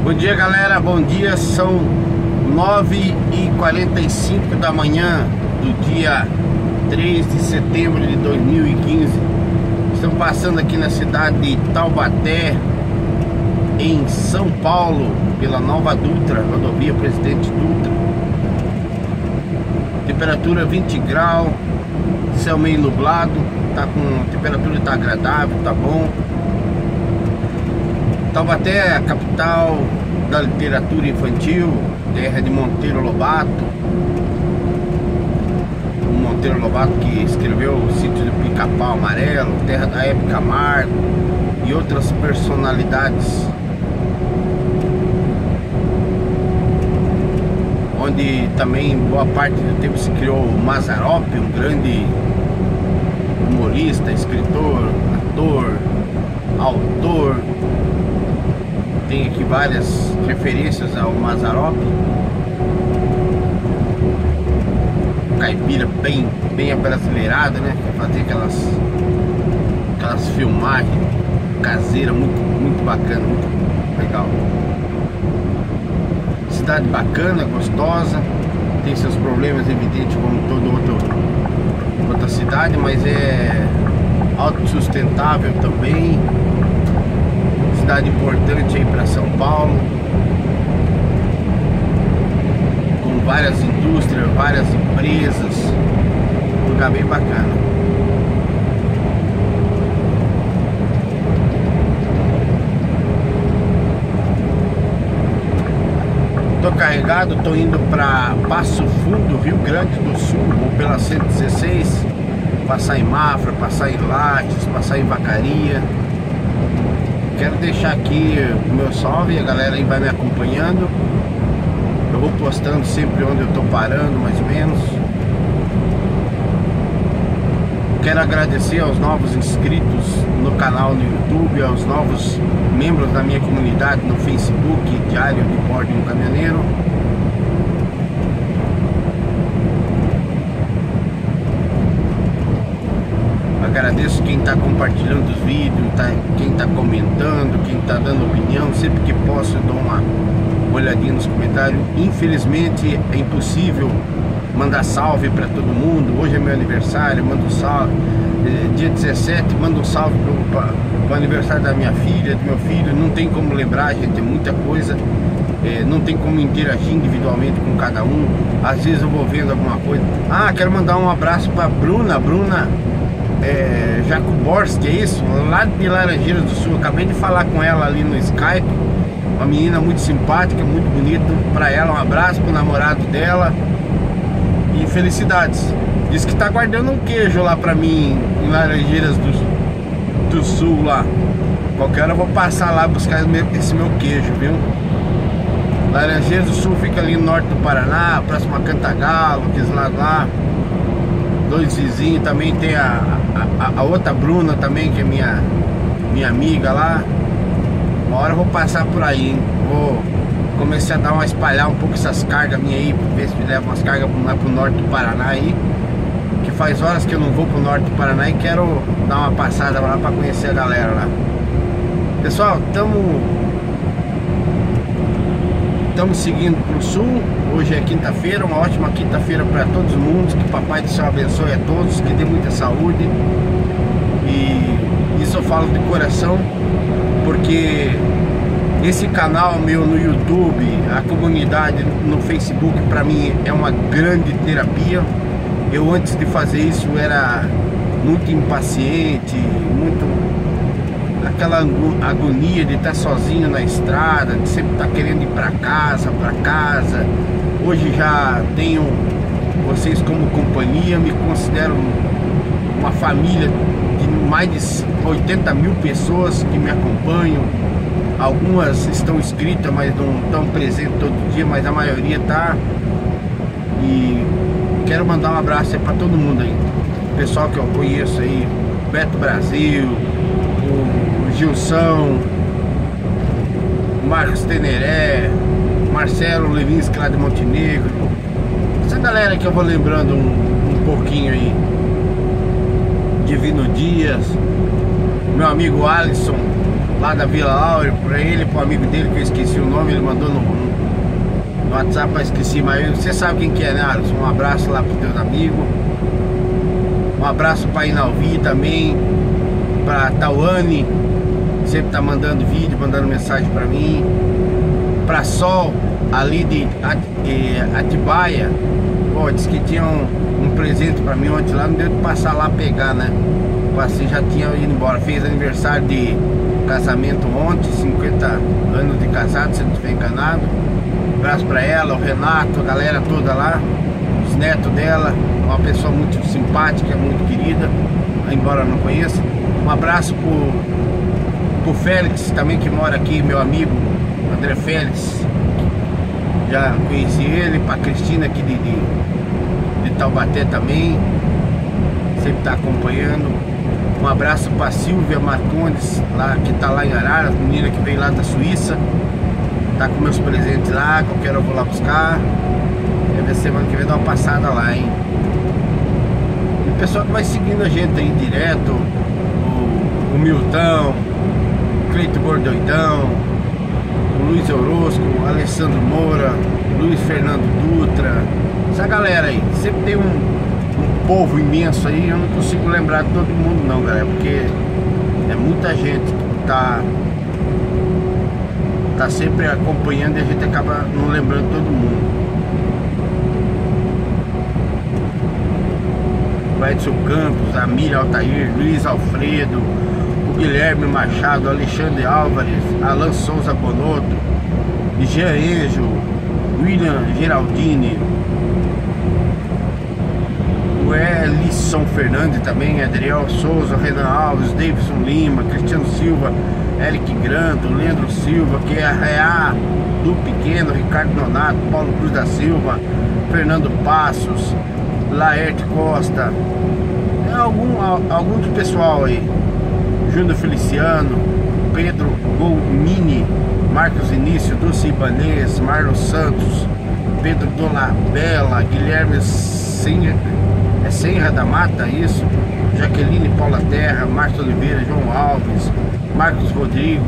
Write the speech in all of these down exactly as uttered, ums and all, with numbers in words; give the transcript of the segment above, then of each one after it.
Bom dia, galera, bom dia. São nove e quarenta e cinco da manhã do dia três de setembro de dois mil e quinze. Estamos passando aqui na cidade de Taubaté, em São Paulo, pela Nova Dutra, rodovia Presidente Dutra. Temperatura vinte graus, céu meio nublado, tá com a temperatura tá agradável, tá bom. Taubaté é a capital da literatura infantil, terra de Monteiro Lobato. O Monteiro Lobato que escreveu O Sítio do Pica-Pau Amarelo, terra da Hebe Camargo e outras personalidades, onde também boa parte do tempo se criou o Mazzaropi, um grande humorista, escritor, ator, autor. Tem aqui várias referências ao Mazzaropi. Caipira bem, bem abrasileirada, né? Fazer aquelas, aquelas filmagens caseiras muito, muito bacana, muito legal. Cidade bacana, gostosa. Tem seus problemas evidentes como toda outra, outra cidade, mas é autossustentável também. Cidade importante aí para São Paulo, com várias indústrias, várias empresas, um lugar bem bacana. Tô carregado, tô indo para Passo Fundo, Rio Grande do Sul, vou pela cento e dezesseis, passar em Mafra, passar em Lages, passar em Vacaria. Quero deixar aqui o meu salve, a galera aí vai me acompanhando. Eu vou postando sempre onde eu tô parando, mais ou menos. Quero agradecer aos novos inscritos no canal no YouTube, aos novos membros da minha comunidade no Facebook, Diário de Bordo de um Caminhoneiro. Agradeço quem está compartilhando os vídeos, tá, quem está comentando, quem está dando opinião. Sempre que posso eu dou uma olhadinha nos comentários. Infelizmente é impossível mandar salve para todo mundo. Hoje é meu aniversário, mando um salve. Dia dezessete, mando um salve para o aniversário da minha filha, do meu filho. Não tem como lembrar, gente, é muita coisa. É, não tem como interagir individualmente com cada um. Às vezes eu vou vendo alguma coisa. Ah, quero mandar um abraço para Bruna, Bruna É, Jakuborski, é isso? Lá de Laranjeiras do Sul. Acabei de falar com ela ali no Skype. Uma menina muito simpática, muito bonita. Pra ela, um abraço pro namorado dela. E felicidades. Diz que tá guardando um queijo lá pra mim em Laranjeiras do, do Sul lá. Qualquer hora eu vou passar lá buscar esse meu queijo, viu? Laranjeiras do Sul fica ali no norte do Paraná, próximo a Cantagalo, aqueles lados lá. Dois vizinhos, também tem a, a, a outra Bruna também, que é minha, minha amiga lá. Uma hora eu vou passar por aí, hein? Vou começar a dar uma espalhar um pouco essas cargas minhas aí, ver se me leva umas cargas lá pro norte do Paraná aí. Que faz horas que eu não vou pro norte do Paraná e quero dar uma passada lá pra conhecer a galera lá. Pessoal, estamos estamos seguindo pro sul. Hoje é quinta-feira, uma ótima quinta-feira para todos os mundos. Que Papai do Céu abençoe a todos, que dê muita saúde. E isso eu falo de coração, porque esse canal meu no YouTube, a comunidade no Facebook, para mim é uma grande terapia. Eu, antes de fazer isso, era muito impaciente, muito aquela agonia de estar sozinho na estrada, de sempre estar querendo ir para casa, para casa. Hoje já tenho vocês como companhia, me considero uma família de mais de oitenta mil pessoas que me acompanham. Algumas estão inscritas, mas não estão presentes todo dia, mas a maioria está. E quero mandar um abraço para todo mundo aí, o pessoal que eu conheço aí, Beto Brasil, o Gilson, o Marcos Teneré, Marcelo Levinsky lá de Montenegro. Essa galera que eu vou lembrando um, um pouquinho aí. Divino Dias, meu amigo Alisson lá da Vila Áurea, pra ele, pro amigo dele, que eu esqueci o nome, ele mandou no, no, no WhatsApp, mas esqueci, mas você sabe quem que é, né, Alisson? Um abraço lá pro teus amigos. Um abraço pra Inalvi também, pra Tawane, sempre tá mandando vídeo, mandando mensagem pra mim. Pra Sol, ali de Atibaia, pô, disse que tinha um, um presente pra mim ontem lá, não deu de passar lá pegar, né? Assim, já tinha ido embora. Fez aniversário de casamento ontem, cinquenta anos de casado, se não estiver enganado. Um abraço pra ela, o Renato, a galera toda lá, os netos dela, uma pessoa muito simpática, muito querida, embora eu não conheça. Um abraço pro, pro Félix também, que mora aqui, meu amigo André Félix, já conheci ele. Pra Cristina aqui de, de, de Taubaté também, sempre tá acompanhando. Um abraço pra Silvia Marcondes, lá, que tá lá em Araras, menina que veio lá da Suíça. Tá com meus presentes lá, qualquer hora eu vou lá buscar. Deve ser semana que vem dar uma passada lá, hein. E o pessoal que vai seguindo a gente aí direto, o, o Milton, o Cleito Gordoidão, o Luiz Orozco, o Alessandro Moura, Luiz Fernando Dutra, essa galera aí. Sempre tem um, um povo imenso aí, eu não consigo lembrar de todo mundo não, galera, porque é muita gente que tá, tá sempre acompanhando e a gente acaba não lembrando todo mundo. O Edson Campos, a Miriam Altair, Luiz Alfredo, o Guilherme Machado, Alexandre Álvares, Alan Souza Bonotto, Jean Enjo, William Geraldini, o Elisson Fernandes também, Adriel Souza, Renan Alves, Davidson Lima, Cristiano Silva, Eric Grando, Leandro Silva, que é a do Pequeno, Ricardo Nonato, Paulo Cruz da Silva, Fernando Passos, Laerte Costa, é algum, algum do pessoal aí, Júnior Feliciano, Pedro Golmini, Marcos Início, Dulce Ibanez, Marlon Santos, Pedro Dolabella, Guilherme Senra, é Senra da Mata, isso, Jaqueline Paula Terra, Márcio Oliveira, João Alves, Marcos Rodrigo,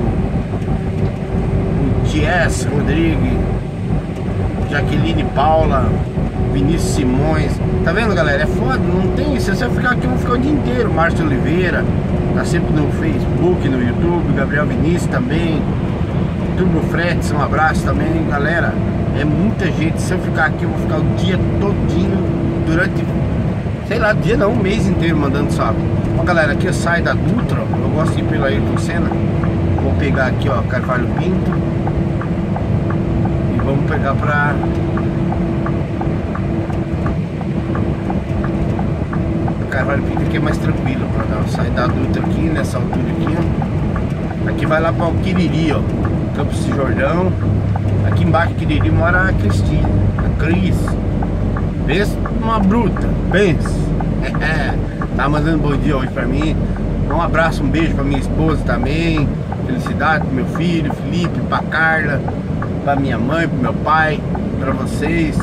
o Ties Rodrigues, Jaqueline Paula, Vinícius Simões. Tá vendo, galera? É foda, não tem isso. Se eu ficar aqui, eu vou ficar o dia inteiro. Márcio Oliveira, tá sempre no Facebook, no YouTube. Gabriel Vinícius também. Turbo Fretes, um abraço também, galera. É muita gente. Se eu ficar aqui, eu vou ficar o dia todinho, durante, sei lá, dia não, um mês inteiro mandando salve. Ó, galera, aqui eu saio da Dutra, ó, eu gosto de ir pela Ayrton Senna. Vou pegar aqui, ó, Carvalho Pinto. E vamos pegar pra... Carvalho Pinto, aqui é mais tranquilo pra dar. Sai da Dutra aqui, nessa altura aqui, ó. Aqui vai lá pra o Quiriri, ó, Campos de Jordão. Aqui embaixo do Quiriri mora a Cristina, a Cris. Pensa uma bruta, pensa. Tá mandando bom dia hoje pra mim. Um abraço, um beijo pra minha esposa também. Felicidade pro meu filho, Felipe, pra Carla, pra minha mãe, pro meu pai, pra vocês.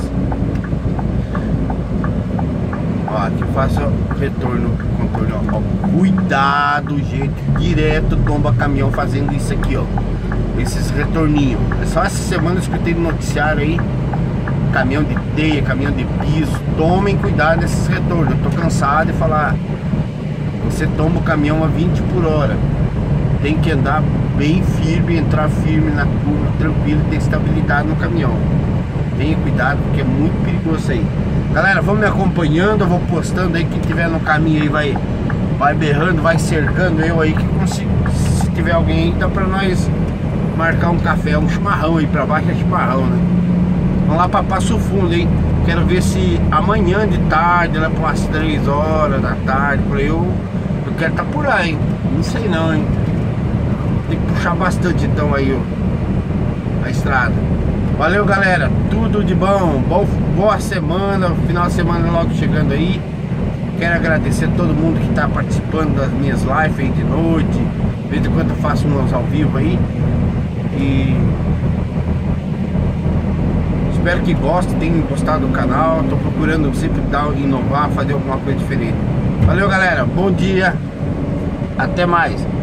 Ó, aqui eu faço retorno, contorno, ó. Cuidado, gente, direto tomba caminhão fazendo isso aqui, ó. Esses retorninhos. É só essa semana eu escutei no noticiário aí, caminhão de teia, caminhão de piso. Tomem cuidado desses retornos. Eu tô cansado de falar. Você toma o caminhão a vinte por hora. Tem que andar bem firme, entrar firme na curva, tranquilo, ter estabilidade no caminhão. Tenha cuidado, porque é muito perigoso aí. Galera, vamos me acompanhando, eu vou postando aí. Quem tiver no caminho aí vai, vai berrando, vai cercando eu aí, que consigo. Se tiver alguém aí, dá pra nós marcar um café, um chimarrão aí pra baixo, é chimarrão, né? Vamos lá pra Passo Fundo, hein? Quero ver se amanhã de tarde, lá para umas três horas da tarde, por aí eu, eu quero estar por lá, hein? Não sei não, hein? Tem que puxar bastante então aí, ó, a estrada. Valeu, galera, tudo de bom, bom, boa semana, final de semana logo chegando aí. Quero agradecer a todo mundo que está participando das minhas lives aí de noite. De vez em quando eu faço umas ao vivo aí. E espero que gostem, tenham gostado do canal. Estou procurando sempre dar, inovar, fazer alguma coisa diferente. Valeu, galera, bom dia, até mais.